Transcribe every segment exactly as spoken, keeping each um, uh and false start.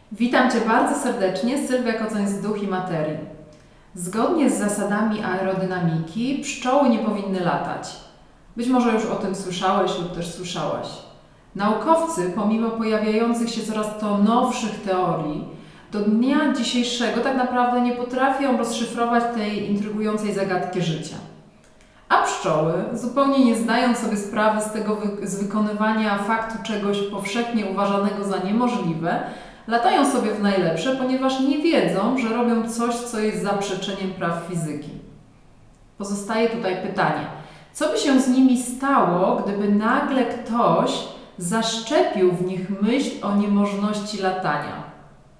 Witam Cię bardzo serdecznie, Sylwia Kocoń z Duch i Materii. Zgodnie z zasadami aerodynamiki pszczoły nie powinny latać. Być może już o tym słyszałeś lub też słyszałaś. Naukowcy, pomimo pojawiających się coraz to nowszych teorii, do dnia dzisiejszego tak naprawdę nie potrafią rozszyfrować tej intrygującej zagadki życia. A pszczoły, zupełnie nie zdają sobie sprawy z tego wy z wykonywania faktu czegoś powszechnie uważanego za niemożliwe, latają sobie w najlepsze, ponieważ nie wiedzą, że robią coś, co jest zaprzeczeniem praw fizyki. Pozostaje tutaj pytanie, co by się z nimi stało, gdyby nagle ktoś zaszczepił w nich myśl o niemożności latania?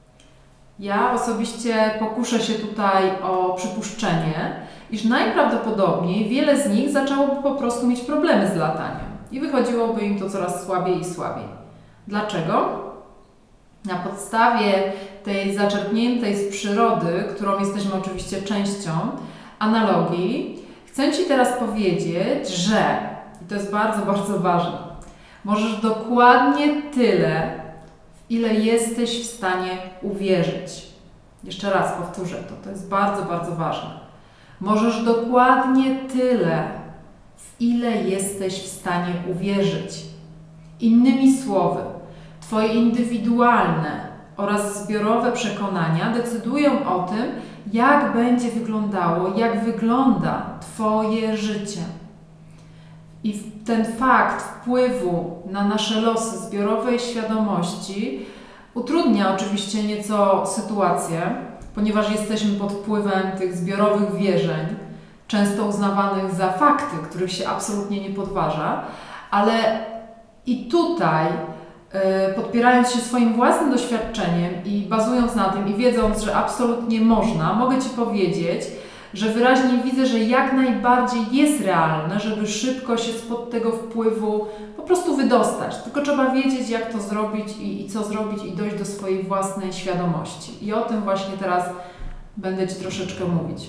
Ja osobiście pokuszę się tutaj o przypuszczenie, iż najprawdopodobniej wiele z nich zaczęłoby po prostu mieć problemy z lataniem i wychodziłoby im to coraz słabiej i słabiej. Dlaczego? Na podstawie tej zaczerpniętej z przyrody, którą jesteśmy oczywiście częścią, analogii, chcę Ci teraz powiedzieć, że, i to jest bardzo, bardzo ważne, możesz dokładnie tyle, w ile jesteś w stanie uwierzyć. Jeszcze raz powtórzę to, to jest bardzo, bardzo ważne. Możesz dokładnie tyle, w ile jesteś w stanie uwierzyć. Innymi słowy, Twoje indywidualne oraz zbiorowe przekonania decydują o tym, jak będzie wyglądało, jak wygląda Twoje życie. I ten fakt wpływu na nasze losy zbiorowej świadomości utrudnia oczywiście nieco sytuację, ponieważ jesteśmy pod wpływem tych zbiorowych wierzeń, często uznawanych za fakty, których się absolutnie nie podważa, ale i tutaj podpierając się swoim własnym doświadczeniem i bazując na tym i wiedząc, że absolutnie można, mogę Ci powiedzieć, że wyraźnie widzę, że jak najbardziej jest realne, żeby szybko się spod tego wpływu po prostu wydostać. Tylko trzeba wiedzieć, jak to zrobić i, i co zrobić i dojść do swojej własnej świadomości. I o tym właśnie teraz będę Ci troszeczkę mówić.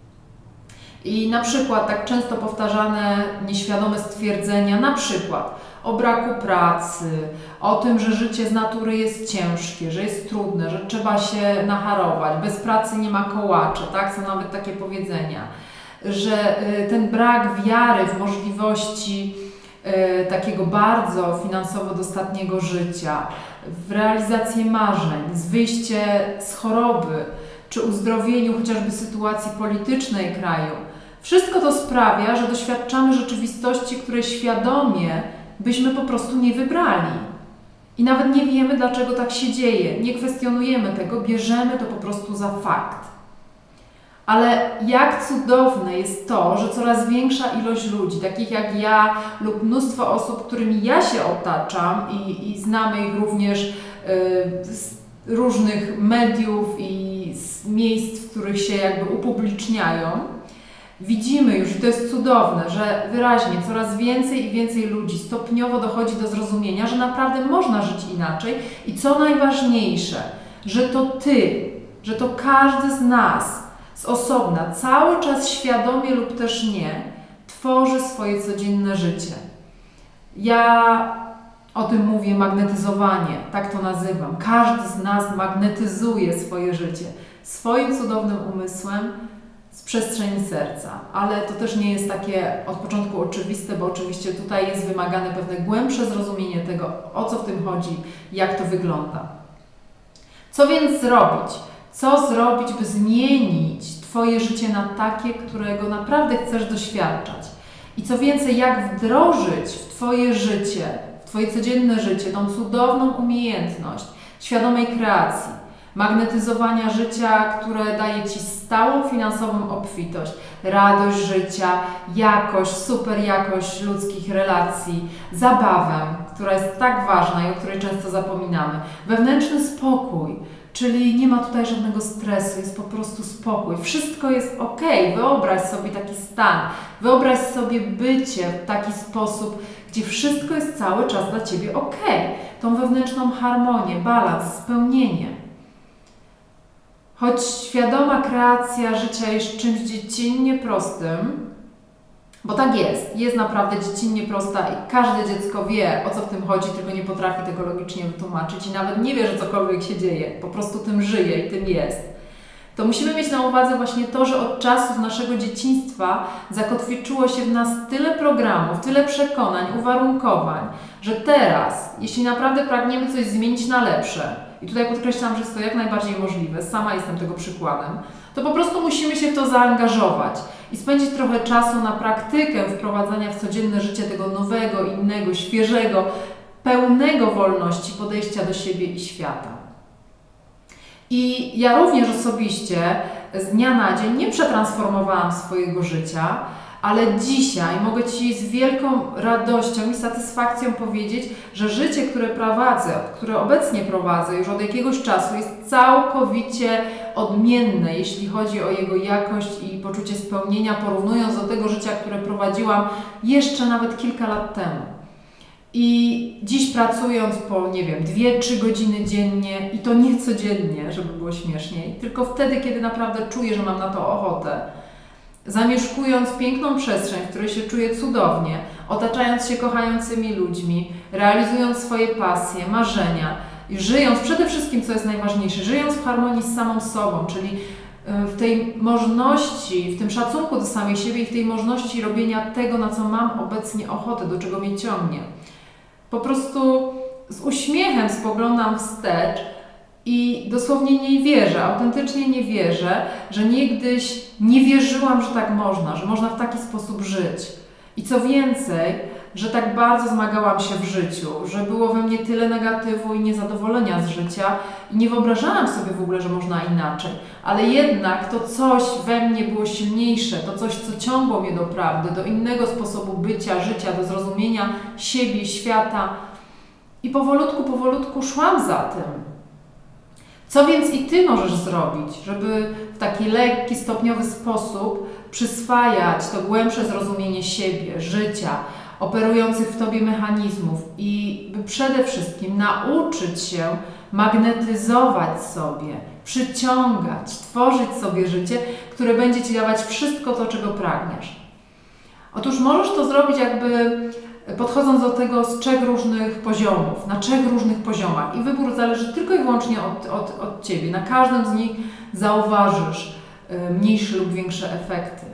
I na przykład tak często powtarzane nieświadome stwierdzenia, na przykład o braku pracy, o tym, że życie z natury jest ciężkie, że jest trudne, że trzeba się nacharować, bez pracy nie ma kołacza, tak? Są nawet takie powiedzenia, że ten brak wiary w możliwości takiego bardzo finansowo dostatniego życia, w realizację marzeń, z wyjście z choroby, czy uzdrowieniu chociażby sytuacji politycznej kraju. Wszystko to sprawia, że doświadczamy rzeczywistości, której świadomie byśmy po prostu nie wybrali. I nawet nie wiemy, dlaczego tak się dzieje. Nie kwestionujemy tego, bierzemy to po prostu za fakt. Ale jak cudowne jest to, że coraz większa ilość ludzi, takich jak ja lub mnóstwo osób, którymi ja się otaczam i, i znamy ich również yy, z różnych mediów i z miejsc, w których się jakby upubliczniają, widzimy już, i to jest cudowne, że wyraźnie coraz więcej i więcej ludzi stopniowo dochodzi do zrozumienia, że naprawdę można żyć inaczej i co najważniejsze, że to Ty, że to każdy z nas z osobna, cały czas świadomie lub też nie, tworzy swoje codzienne życie. Ja o tym mówię magnetyzowanie, tak to nazywam. Każdy z nas magnetyzuje swoje życie swoim cudownym umysłem, z przestrzeni serca, ale to też nie jest takie od początku oczywiste, bo oczywiście tutaj jest wymagane pewne głębsze zrozumienie tego, o co w tym chodzi, jak to wygląda. Co więc zrobić? Co zrobić, by zmienić Twoje życie na takie, którego naprawdę chcesz doświadczać? I co więcej, jak wdrożyć w Twoje życie, w Twoje codzienne życie tą cudowną umiejętność świadomej kreacji, magnetyzowania życia, które daje Ci stałą finansową obfitość, radość życia, jakość, super jakość ludzkich relacji, zabawę, która jest tak ważna i o której często zapominamy, wewnętrzny spokój, czyli nie ma tutaj żadnego stresu, jest po prostu spokój, wszystko jest ok. Wyobraź sobie taki stan, wyobraź sobie bycie w taki sposób, gdzie wszystko jest cały czas dla Ciebie ok. Tą wewnętrzną harmonię, balans, spełnienie. Choć świadoma kreacja życia jest czymś dziecinnie prostym, Bo tak jest, jest naprawdę dziecinnie prosta i każde dziecko wie, o co w tym chodzi, tylko nie potrafi tego logicznie wytłumaczyć i nawet nie wie, że cokolwiek się dzieje, po prostu tym żyje i tym jest. To musimy mieć na uwadze właśnie to, że od czasów naszego dzieciństwa zakotwiczyło się w nas tyle programów, tyle przekonań, uwarunkowań, że teraz, jeśli naprawdę pragniemy coś zmienić na lepsze, i tutaj podkreślam, że jest to jak najbardziej możliwe, sama jestem tego przykładem, to po prostu musimy się w to zaangażować i spędzić trochę czasu na praktykę wprowadzania w codzienne życie tego nowego, innego, świeżego, pełnego wolności podejścia do siebie i świata. I ja również osobiście z dnia na dzień nie przetransformowałam swojego życia, ale dzisiaj mogę Ci z wielką radością i satysfakcją powiedzieć, że życie, które prowadzę, które obecnie prowadzę już od jakiegoś czasu, jest całkowicie odmienne, jeśli chodzi o jego jakość i poczucie spełnienia, porównując do tego życia, które prowadziłam jeszcze nawet kilka lat temu. I dziś pracując po, nie wiem, dwie trzy godziny dziennie i to nie codziennie, żeby było śmieszniej, tylko wtedy, kiedy naprawdę czuję, że mam na to ochotę, zamieszkując piękną przestrzeń, w której się czuję cudownie, otaczając się kochającymi ludźmi, realizując swoje pasje, marzenia, i żyjąc przede wszystkim, co jest najważniejsze, żyjąc w harmonii z samą sobą, czyli w tej możliwości, w tym szacunku do samej siebie i w tej możliwości robienia tego, na co mam obecnie ochotę, do czego mnie ciągnie. Po prostu z uśmiechem spoglądam wstecz i dosłownie nie wierzę, autentycznie nie wierzę, że niegdyś nie wierzyłam, że tak można, że można w taki sposób żyć. I co więcej, że tak bardzo zmagałam się w życiu, że było we mnie tyle negatywu i niezadowolenia z życia i nie wyobrażałam sobie w ogóle, że można inaczej. Ale jednak to coś we mnie było silniejsze, to coś, co ciągło mnie do prawdy, do innego sposobu bycia, życia, do zrozumienia siebie, świata. I powolutku, powolutku szłam za tym. Co więc i Ty możesz zrobić, żeby w taki lekki, stopniowy sposób przyswajać to głębsze zrozumienie siebie, życia, operujących w Tobie mechanizmów i by przede wszystkim nauczyć się magnetyzować sobie, przyciągać, tworzyć sobie życie, które będzie Ci dawać wszystko to, czego pragniesz. Otóż możesz to zrobić jakby podchodząc do tego z trzech różnych poziomów, na trzech różnych poziomach i wybór zależy tylko i wyłącznie od, od, od Ciebie. Na każdym z nich zauważysz mniejsze lub większe efekty.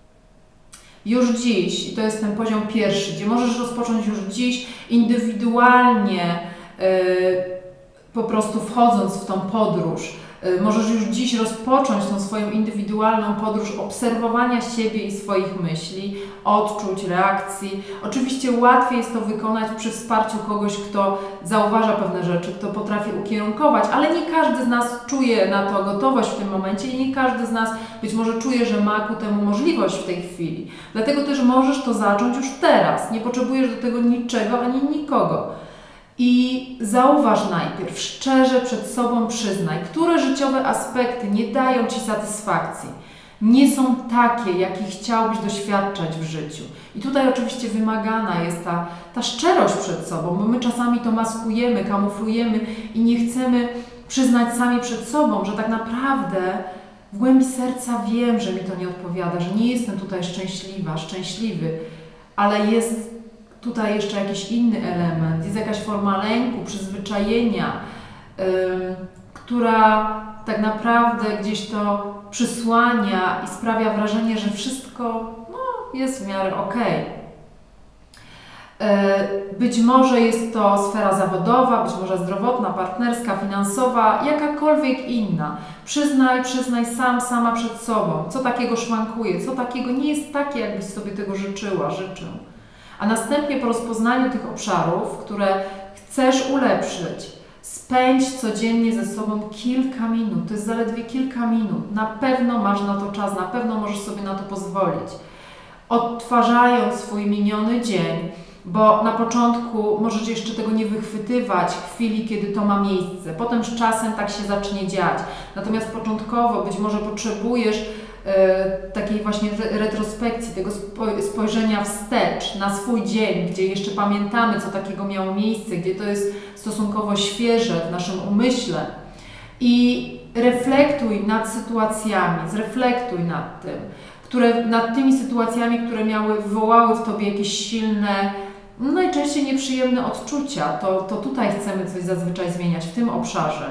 Już dziś, i to jest ten poziom pierwszy, gdzie możesz rozpocząć już dziś indywidualnie, yy, po prostu wchodząc w tą podróż, yy, możesz już dziś rozpocząć tą swoją indywidualną podróż obserwowania siebie i swoich myśli, odczuć, reakcji. Oczywiście łatwiej jest to wykonać przy wsparciu kogoś, kto zauważa pewne rzeczy, kto potrafi ukierunkować, ale nie każdy z nas czuje na to gotowość w tym momencie i nie każdy z nas być może czuje, że ma ku temu możliwość w tej chwili. Dlatego też możesz to zacząć już teraz. Nie potrzebujesz do tego niczego ani nikogo. I zauważ najpierw, szczerze przed sobą przyznaj, które życiowe aspekty nie dają Ci satysfakcji, nie są takie, jakich chciałbyś doświadczać w życiu. I tutaj oczywiście wymagana jest ta, ta szczerość przed sobą, bo my czasami to maskujemy, kamuflujemy i nie chcemy przyznać sami przed sobą, że tak naprawdę w głębi serca wiem, że mi to nie odpowiada, że nie jestem tutaj szczęśliwa, szczęśliwy, ale jest tutaj jeszcze jakiś inny element, jest jakaś forma lęku, przyzwyczajenia, yy, która tak naprawdę gdzieś to przysłania i sprawia wrażenie, że wszystko no, jest w miarę okej. Yy, być może jest to sfera zawodowa, być może zdrowotna, partnerska, finansowa, jakakolwiek inna. Przyznaj, przyznaj sam, sama przed sobą, co takiego szwankuje, co takiego nie jest takie, jakbyś sobie tego życzyła, życzył. A następnie po rozpoznaniu tych obszarów, które chcesz ulepszyć, spędź codziennie ze sobą kilka minut. To jest zaledwie kilka minut. Na pewno masz na to czas, na pewno możesz sobie na to pozwolić. Odtwarzając swój miniony dzień, bo na początku możesz jeszcze tego nie wychwytywać w chwili, kiedy to ma miejsce. Potem z czasem tak się zacznie dziać. Natomiast początkowo być może potrzebujesz takiej właśnie retrospekcji, tego spojrzenia wstecz na swój dzień, gdzie jeszcze pamiętamy, co takiego miało miejsce, gdzie to jest stosunkowo świeże w naszym umyśle i reflektuj nad sytuacjami, zreflektuj nad tym. które nad tymi sytuacjami, które miały, wywołały w Tobie jakieś silne, no najczęściej nieprzyjemne odczucia, to, to tutaj chcemy coś zazwyczaj zmieniać w tym obszarze.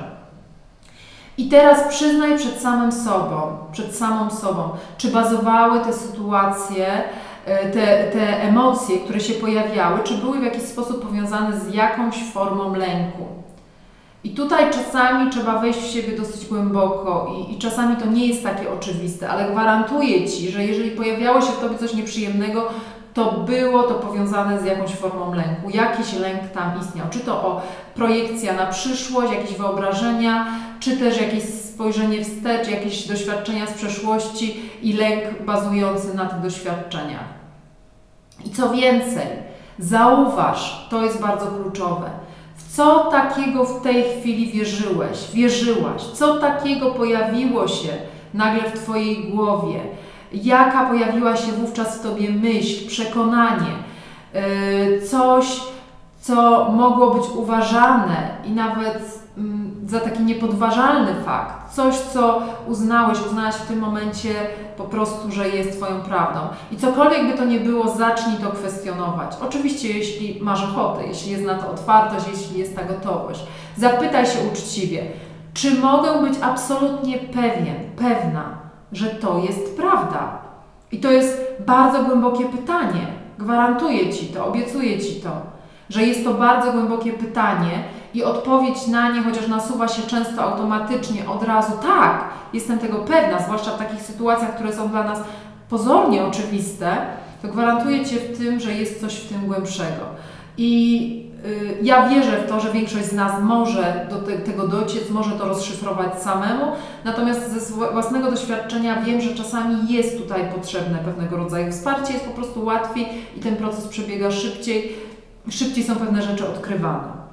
I teraz przyznaj przed samym sobą, przed samą sobą, czy bazowały te sytuacje, te, te emocje, które się pojawiały, czy były w jakiś sposób powiązane z jakąś formą lęku. I tutaj czasami trzeba wejść w siebie dosyć głęboko i, i czasami to nie jest takie oczywiste, ale gwarantuję Ci, że jeżeli pojawiało się w Tobie coś nieprzyjemnego, to było to powiązane z jakąś formą lęku. Jakiś lęk tam istniał. Czy to o projekcja na przyszłość, jakieś wyobrażenia, czy też jakieś spojrzenie wstecz, jakieś doświadczenia z przeszłości i lęk bazujący na tych doświadczeniach. I co więcej, zauważ, to jest bardzo kluczowe, w co takiego w tej chwili wierzyłeś, wierzyłaś, co takiego pojawiło się nagle w Twojej głowie, jaka pojawiła się wówczas w Tobie myśl, przekonanie, yy, coś, co mogło być uważane i nawet yy, za taki niepodważalny fakt, coś, co uznałeś, uznałaś w tym momencie po prostu, że jest Twoją prawdą. I cokolwiek by to nie było, zacznij to kwestionować. Oczywiście, jeśli masz ochotę, jeśli jest na to otwartość, jeśli jest ta gotowość. Zapytaj się uczciwie, czy mogę być absolutnie pewien, pewna, że to jest prawda. I to jest bardzo głębokie pytanie. Gwarantuję Ci to, obiecuję Ci to, że jest to bardzo głębokie pytanie i odpowiedź na nie, chociaż nasuwa się często automatycznie, od razu, tak, jestem tego pewna, zwłaszcza w takich sytuacjach, które są dla nas pozornie oczywiste, to gwarantuję Cię w tym, że jest coś w tym głębszego. I y, ja wierzę w to, że większość z nas może do te, tego dociec, może to rozszyfrować samemu, natomiast ze własnego doświadczenia wiem, że czasami jest tutaj potrzebne pewnego rodzaju wsparcie, jest po prostu łatwiej i ten proces przebiega szybciej, szybciej są pewne rzeczy odkrywane.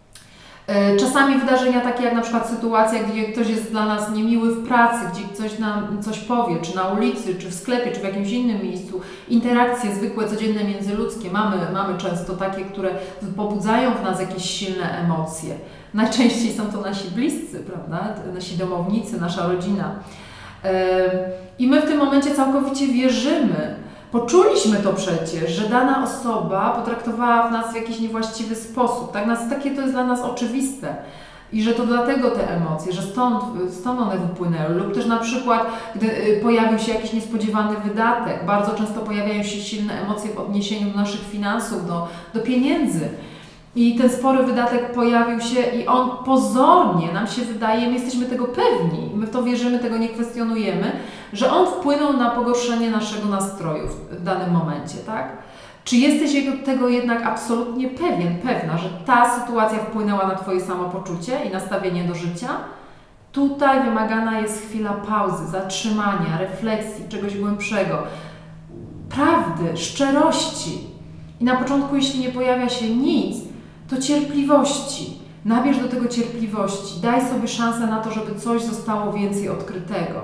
Czasami wydarzenia takie jak na przykład sytuacja, gdzie ktoś jest dla nas niemiły w pracy, gdzie ktoś nam coś powie, czy na ulicy, czy w sklepie, czy w jakimś innym miejscu, interakcje zwykłe, codzienne, międzyludzkie, mamy, mamy często takie, które pobudzają w nas jakieś silne emocje. Najczęściej są to nasi bliscy, prawda? Nasi domownicy, nasza rodzina. I my w tym momencie całkowicie wierzymy, poczuliśmy to przecież, że dana osoba potraktowała w nas w jakiś niewłaściwy sposób. Tak nas, takie to jest dla nas oczywiste. I że to dlatego te emocje, że stąd, stąd one wypłynęły. Lub też na przykład, gdy pojawił się jakiś niespodziewany wydatek. Bardzo często pojawiają się silne emocje w odniesieniu do naszych finansów, do, do pieniędzy. I ten spory wydatek pojawił się i on pozornie nam się wydaje, my jesteśmy tego pewni, my w to wierzymy, tego nie kwestionujemy, że on wpłynął na pogorszenie naszego nastroju w danym momencie, tak? Czy jesteś tego jednak absolutnie pewien, pewna, że ta sytuacja wpłynęła na Twoje samopoczucie i nastawienie do życia? Tutaj wymagana jest chwila pauzy, zatrzymania, refleksji, czegoś głębszego, prawdy, szczerości. I na początku, jeśli nie pojawia się nic, to cierpliwości. Nabierz do tego cierpliwości. Daj sobie szansę na to, żeby coś zostało więcej odkrytego.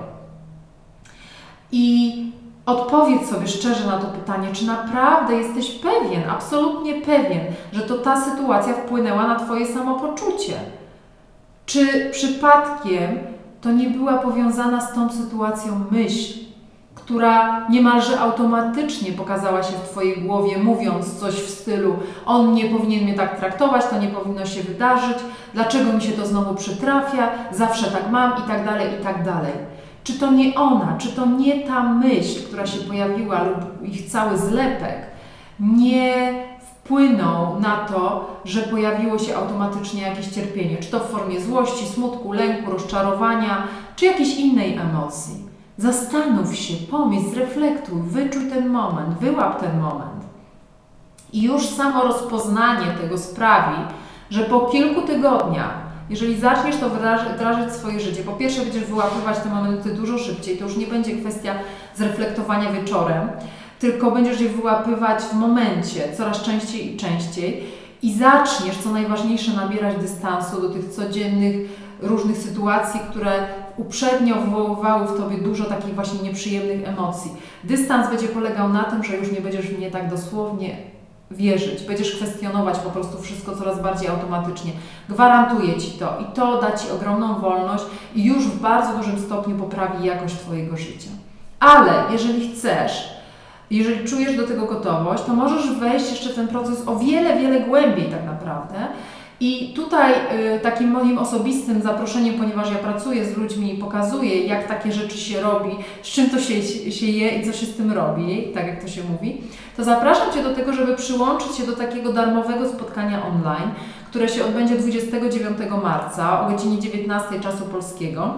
I odpowiedz sobie szczerze na to pytanie, czy naprawdę jesteś pewien, absolutnie pewien, że to ta sytuacja wpłynęła na Twoje samopoczucie. Czy przypadkiem to nie była powiązana z tą sytuacją myśl, która niemalże automatycznie pokazała się w Twojej głowie, mówiąc coś w stylu: on nie powinien mnie tak traktować, to nie powinno się wydarzyć, dlaczego mi się to znowu przytrafia, zawsze tak mam i tak dalej, i tak dalej. Czy to nie ona, czy to nie ta myśl, która się pojawiła lub ich cały zlepek nie wpłynął na to, że pojawiło się automatycznie jakieś cierpienie, czy to w formie złości, smutku, lęku, rozczarowania, czy jakiejś innej emocji. Zastanów się, pomyśl, zreflektuj, wyczuj ten moment, wyłap ten moment. I już samo rozpoznanie tego sprawi, że po kilku tygodniach, jeżeli zaczniesz to wdrażać w swoje życie, po pierwsze będziesz wyłapywać te momenty dużo szybciej, to już nie będzie kwestia zreflektowania wieczorem, tylko będziesz je wyłapywać w momencie, coraz częściej i częściej i zaczniesz, co najważniejsze, nabierać dystansu do tych codziennych, różnych sytuacji, które uprzednio wywoływały w Tobie dużo takich właśnie nieprzyjemnych emocji. Dystans będzie polegał na tym, że już nie będziesz w nie tak dosłownie wierzyć, będziesz kwestionować po prostu wszystko coraz bardziej automatycznie. Gwarantuję Ci to i to da Ci ogromną wolność i już w bardzo dużym stopniu poprawi jakość Twojego życia. Ale jeżeli chcesz, jeżeli czujesz do tego gotowość, to możesz wejść jeszcze w ten proces o wiele, wiele głębiej tak naprawdę. I tutaj y, takim moim osobistym zaproszeniem, ponieważ ja pracuję z ludźmi i pokazuję, jak takie rzeczy się robi, z czym to się, się je i co się z tym robi, tak jak to się mówi, to zapraszam Cię do tego, żeby przyłączyć się do takiego darmowego spotkania online, które się odbędzie dwudziestego dziewiątego marca o godzinie dziewiętnastej czasu polskiego.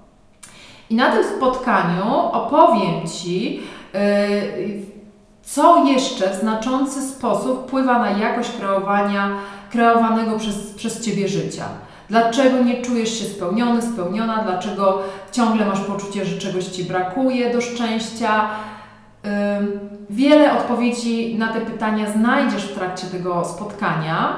I na tym spotkaniu opowiem Ci, yy, co jeszcze w znaczący sposób wpływa na jakość kreowania, kreowanego przez, przez Ciebie życia. Dlaczego nie czujesz się spełniony, spełniona, dlaczego ciągle masz poczucie, że czegoś Ci brakuje do szczęścia. Yy, wiele odpowiedzi na te pytania znajdziesz w trakcie tego spotkania.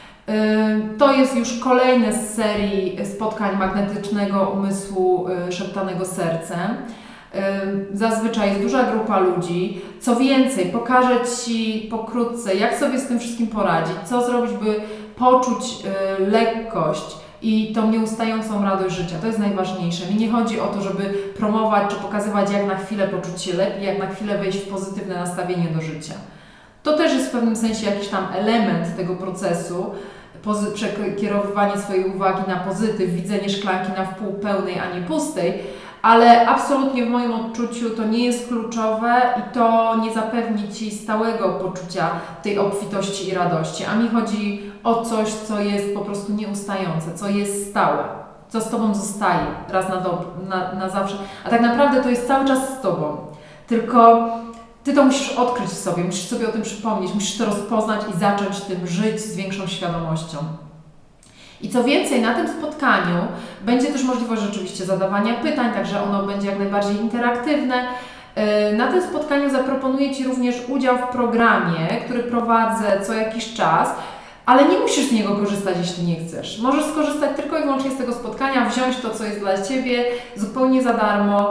To jest już kolejne z serii spotkań magnetycznego umysłu szeptanego sercem. Zazwyczaj jest duża grupa ludzi. Co więcej, pokażę Ci pokrótce, jak sobie z tym wszystkim poradzić, co zrobić, by poczuć lekkość i tą nieustającą radość życia. To jest najważniejsze. Mi nie chodzi o to, żeby promować czy pokazywać, jak na chwilę poczuć się lepiej, jak na chwilę wejść w pozytywne nastawienie do życia. To też jest w pewnym sensie jakiś tam element tego procesu, przekierowywanie swojej uwagi na pozytyw, widzenie szklanki na wpół pełnej, a nie pustej, ale absolutnie w moim odczuciu to nie jest kluczowe i to nie zapewni Ci stałego poczucia tej obfitości i radości, a mi chodzi o coś, co jest po prostu nieustające, co jest stałe, co z Tobą zostaje raz na, do, na, na zawsze, a tak naprawdę to jest cały czas z Tobą, tylko Ty to musisz odkryć w sobie, musisz sobie o tym przypomnieć, musisz to rozpoznać i zacząć tym żyć z większą świadomością. I co więcej, na tym spotkaniu będzie też możliwość rzeczywiście zadawania pytań, także ono będzie jak najbardziej interaktywne. Na tym spotkaniu zaproponuję Ci również udział w programie, który prowadzę co jakiś czas, ale nie musisz z niego korzystać, jeśli nie chcesz. Możesz skorzystać tylko i wyłącznie z tego spotkania, wziąć to, co jest dla Ciebie zupełnie za darmo.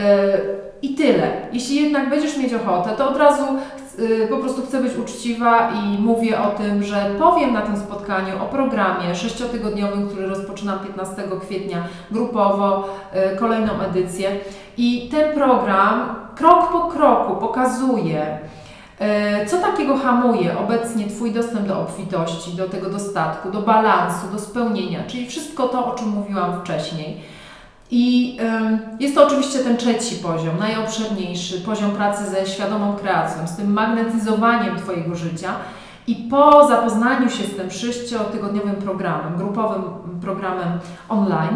I tyle. Jeśli jednak będziesz mieć ochotę, to od razu yy, po prostu chcę być uczciwa i mówię o tym, że powiem na tym spotkaniu o programie sześciotygodniowym, który rozpoczynam piętnastego kwietnia grupowo, yy, kolejną edycję. I ten program krok po kroku pokazuje, yy, co takiego hamuje obecnie Twój dostęp do obfitości, do tego dostatku, do balansu, do spełnienia, czyli wszystko to, o czym mówiłam wcześniej. I y, jest to oczywiście ten trzeci poziom, najobszerniejszy, poziom pracy ze świadomą kreacją, z tym magnetyzowaniem Twojego życia. I po zapoznaniu się z tym sześciotygodniowym programem, grupowym programem online,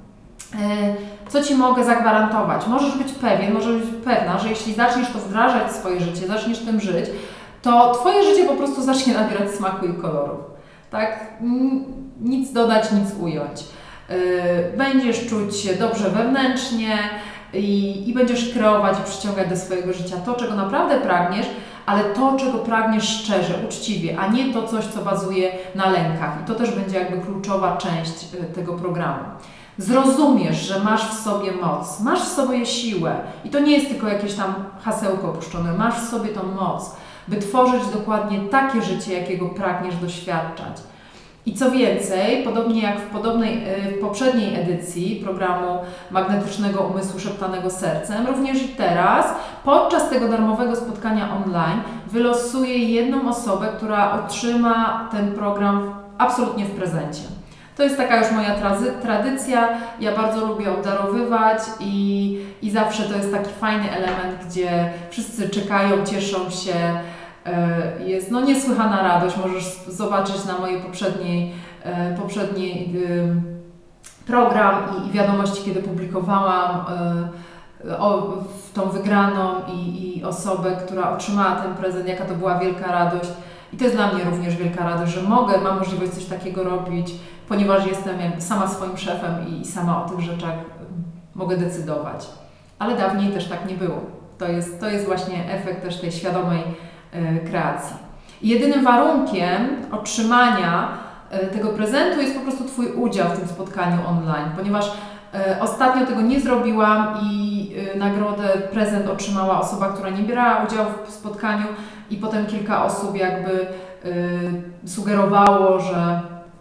y, co Ci mogę zagwarantować? Możesz być pewien, możesz być pewna, że jeśli zaczniesz to wdrażać w swoje życie, zaczniesz tym żyć, to Twoje życie po prostu zacznie nabierać smaku i kolorów. Tak? Nic dodać, nic ująć. Będziesz czuć się dobrze wewnętrznie i, i będziesz kreować i przyciągać do swojego życia to, czego naprawdę pragniesz, ale to, czego pragniesz szczerze, uczciwie, a nie to coś, co bazuje na lękach. I to też będzie jakby kluczowa część tego programu. Zrozumiesz, że masz w sobie moc, masz w sobie siłę i to nie jest tylko jakieś tam hasełko opuszczone, masz w sobie tą moc, by tworzyć dokładnie takie życie, jakiego pragniesz doświadczać. I co więcej, podobnie jak w, podobnej, w poprzedniej edycji programu Magnetycznego Umysłu Szeptanego Sercem, również i teraz, podczas tego darmowego spotkania online, wylosuję jedną osobę, która otrzyma ten program absolutnie w prezencie. To jest taka już moja tradycja, ja bardzo lubię obdarowywać i, i zawsze to jest taki fajny element, gdzie wszyscy czekają, cieszą się. Jest no, niesłychana radość, możesz zobaczyć na mojej poprzedniej, poprzedniej program i, i wiadomości, kiedy publikowałam o, w tą wygraną i, i osobę, która otrzymała ten prezent, jaka to była wielka radość. I to jest dla mnie również wielka radość, że mogę, mam możliwość coś takiego robić, ponieważ jestem jakby sama swoim szefem i, i sama o tych rzeczach mogę decydować. Ale dawniej też tak nie było. To jest, to jest właśnie efekt też tej świadomej kreacji. I jedynym warunkiem otrzymania tego prezentu jest po prostu Twój udział w tym spotkaniu online, ponieważ ostatnio tego nie zrobiłam i nagrodę, prezent otrzymała osoba, która nie brała udziału w spotkaniu i potem kilka osób jakby sugerowało, że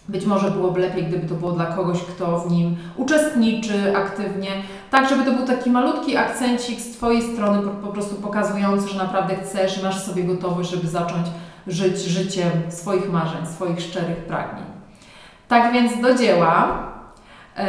Być może byłoby lepiej, gdyby to było dla kogoś, kto w nim uczestniczy aktywnie, tak żeby to był taki malutki akcencik z Twojej strony, po, po prostu pokazujący, że naprawdę chcesz, masz sobie gotowość, żeby zacząć żyć życiem swoich marzeń, swoich szczerych pragnień. Tak więc do dzieła. Ym,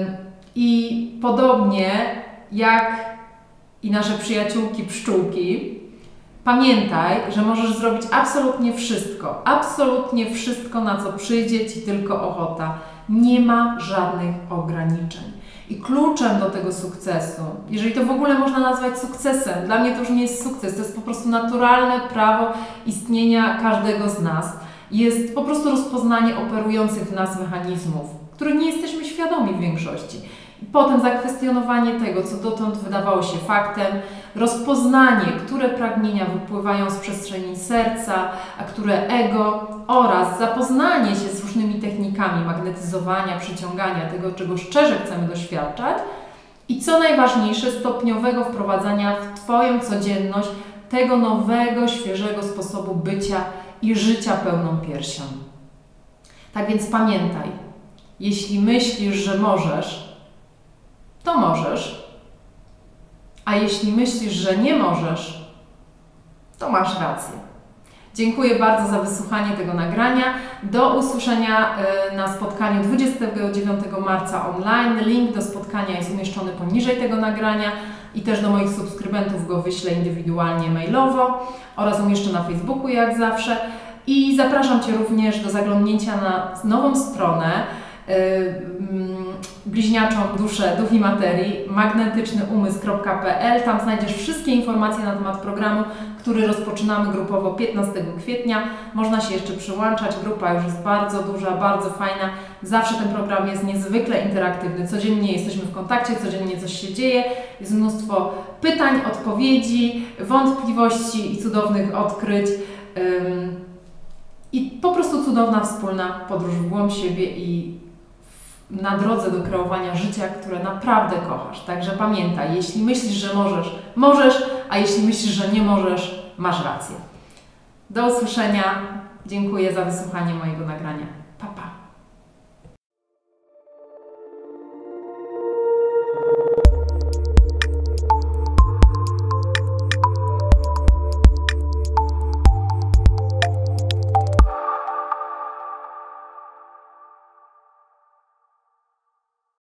I podobnie jak i nasze przyjaciółki pszczółki, pamiętaj, że możesz zrobić absolutnie wszystko, absolutnie wszystko, na co przyjdzie Ci tylko ochota. Nie ma żadnych ograniczeń. I kluczem do tego sukcesu, jeżeli to w ogóle można nazwać sukcesem, dla mnie to już nie jest sukces, to jest po prostu naturalne prawo istnienia każdego z nas, jest po prostu rozpoznanie operujących w nas mechanizmów, których nie jesteśmy świadomi w większości. I potem zakwestionowanie tego, co dotąd wydawało się faktem, rozpoznanie, które pragnienia wypływają z przestrzeni serca, a które ego, oraz zapoznanie się z różnymi technikami magnetyzowania, przyciągania tego, czego szczerze chcemy doświadczać i co najważniejsze, stopniowego wprowadzania w Twoją codzienność tego nowego, świeżego sposobu bycia i życia pełną piersią. Tak więc pamiętaj, jeśli myślisz, że możesz, to możesz, a jeśli myślisz, że nie możesz, to masz rację. Dziękuję bardzo za wysłuchanie tego nagrania. Do usłyszenia na spotkaniu dwudziestego dziewiątego marca online. Link do spotkania jest umieszczony poniżej tego nagrania i też do moich subskrybentów go wyślę indywidualnie mailowo oraz umieszczę na Facebooku jak zawsze. I zapraszam Cię również do zaglądnięcia na nową stronę yy, bliźniaczą duszę, duch i materii, magnetyczny umysł kropka p l. Tam znajdziesz wszystkie informacje na temat programu, który rozpoczynamy grupowo piętnastego kwietnia. Można się jeszcze przyłączać, grupa już jest bardzo duża, bardzo fajna. Zawsze ten program jest niezwykle interaktywny. Codziennie jesteśmy w kontakcie, codziennie coś się dzieje. Jest mnóstwo pytań, odpowiedzi, wątpliwości i cudownych odkryć. I po prostu cudowna wspólna podróż w głąb siebie i na drodze do kreowania życia, które naprawdę kochasz. Także pamiętaj, jeśli myślisz, że możesz, możesz, a jeśli myślisz, że nie możesz, masz rację. Do usłyszenia. Dziękuję za wysłuchanie mojego nagrania.